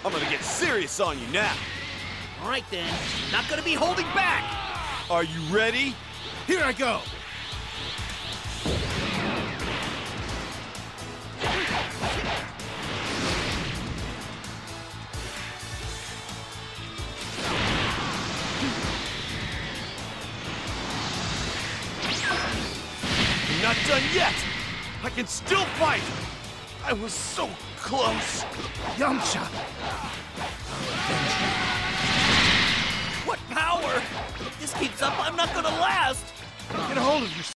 I'm gonna get serious on you now. All right, then. Not gonna be holding back! Are you ready? Here I go! I'm not done yet! I can still fight! I was so close! Yamcha! What power! If this keeps up, I'm not gonna last! Get a hold of yourself!